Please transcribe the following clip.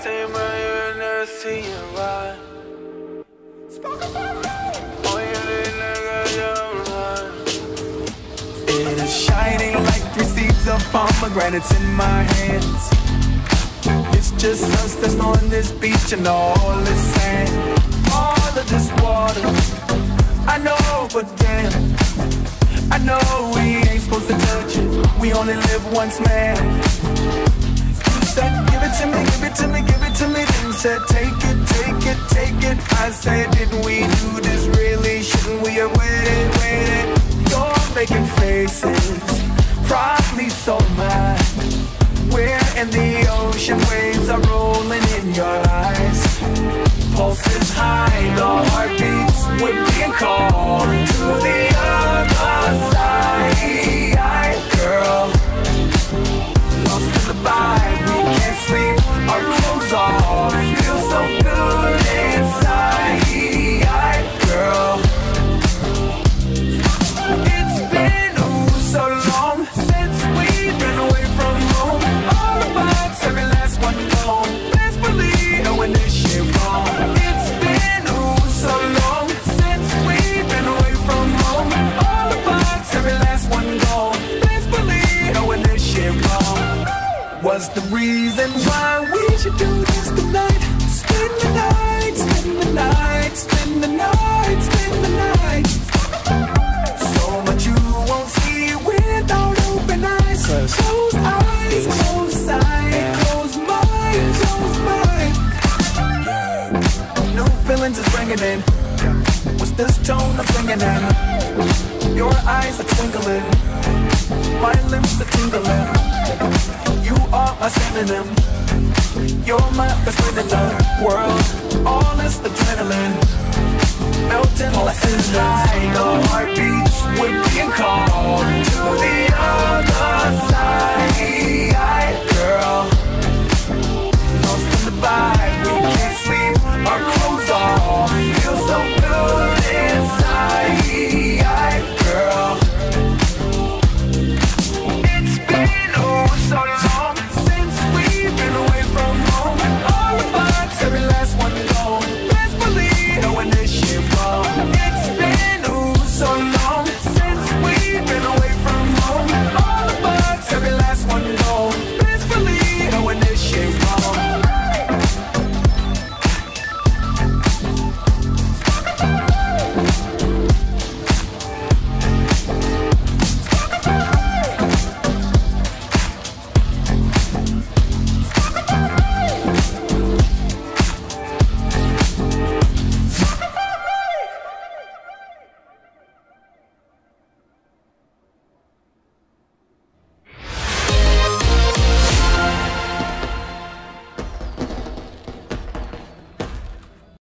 It is shining like 3 seeds of pomegranates in my hands. It's just us that's on this beach and all this sand, all of this water. I know, but damn, I know we ain't supposed to touch it. We only live once, man. You said, give it to me, give it to me, give it to me. Then you said, take it, take it, take it. I said, didn't we do this really? Shouldn't we have waited, waited? You're making faces, probably so mad. We're in the ocean, waves are rolling in your eyes. Pulses high, the heartbeats, we're being called to the other side. Girl, lost in the vibe, we can't sleep, our clothes off, feel so good inside. Girl, it's been so long since we've been away from home. All the vibes, every last one gone. Best believe that when this shit wrong. It's been so long since we've been away from home. All the vibes, every last one gone. Best believe that when this shit wrong. What's the reason why we should do this tonight? Spend the night, spend the night, spend the night, spend the night. So much you won't see without open eyes. Close eyes, close sight, close mind, close mind. New feelings is bringing in. What's this tone I'm singing in? Your eyes are twinkling, my lips are tingling. You are a synonym. You're my best friend in the world. All this adrenaline melting like inside. The heartbeats, we're being called to the other side.